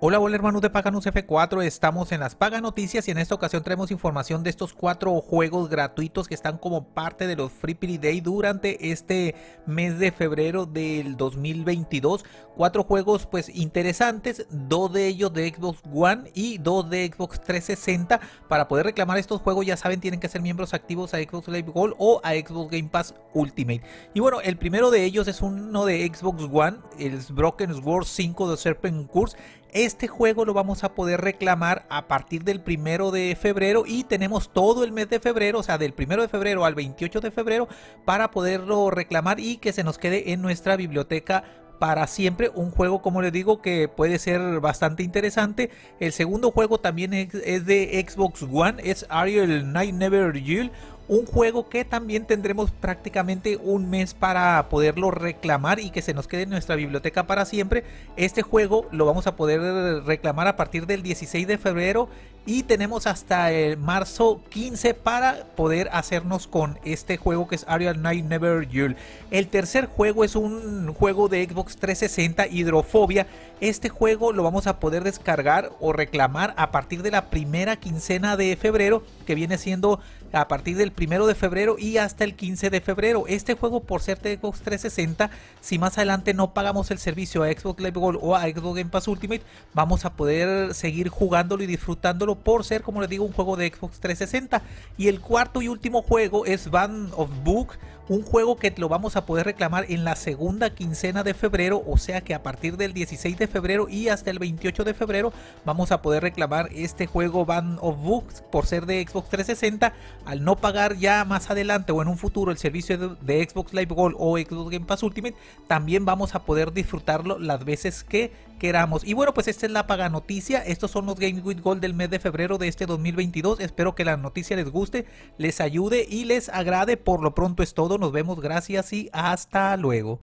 Hola, hola hermanos de Paganus F4, estamos en las Paga Noticias y en esta ocasión traemos información de estos 4 juegos gratuitos que están como parte de los Free Play Day durante este mes de febrero del 2022. 4 juegos pues interesantes, 2 de ellos de Xbox One y 2 de Xbox 360. Para poder reclamar estos juegos, ya saben, tienen que ser miembros activos a Xbox Live Gold o a Xbox Game Pass Ultimate. Y bueno, el primero de ellos es uno de Xbox One, el Broken Sword 5 de Serpent Curse. Este juego lo vamos a poder reclamar a partir del 1 de febrero y tenemos todo el mes de febrero, o sea, del 1 de febrero al 28 de febrero para poderlo reclamar y que se nos quede en nuestra biblioteca para siempre. Un juego, como les digo, que puede ser bastante interesante. El segundo juego también es de Xbox One, es Ariel Night Never Yield. Un juego que también tendremos prácticamente un mes para poderlo reclamar y que se nos quede en nuestra biblioteca para siempre. Este juego lo vamos a poder reclamar a partir del 16 de febrero y tenemos hasta el marzo 15 para poder hacernos con este juego que es Ariel Night Never Yield. El tercer juego es un juego de Xbox 360, Hidrofobia. Este juego lo vamos a poder descargar o reclamar a partir de la primera quincena de febrero, que viene siendo a partir del 1 de febrero y hasta el 15 de febrero. Este juego, por ser de Xbox 360, si más adelante no pagamos el servicio a Xbox Live Gold o a Xbox Game Pass Ultimate, vamos a poder seguir jugándolo y disfrutándolo por ser, como les digo, un juego de Xbox 360. Y el cuarto y último juego es Band of Book, un juego que lo vamos a poder reclamar en la segunda quincena de febrero, o sea que a partir del 16 de febrero y hasta el 28 de febrero vamos a poder reclamar este juego Band of Books por ser de Xbox 360. Al no pagar ya más adelante o en un futuro el servicio de Xbox Live Gold o Xbox Game Pass Ultimate, también vamos a poder disfrutarlo las veces que queramos. Y bueno, pues esta es la Paga Noticia. Estos son los Game with Gold del mes de febrero de este 2022. Espero que la noticia les guste, les ayude y les agrade. Por lo pronto es todo. Nos vemos, gracias y hasta luego.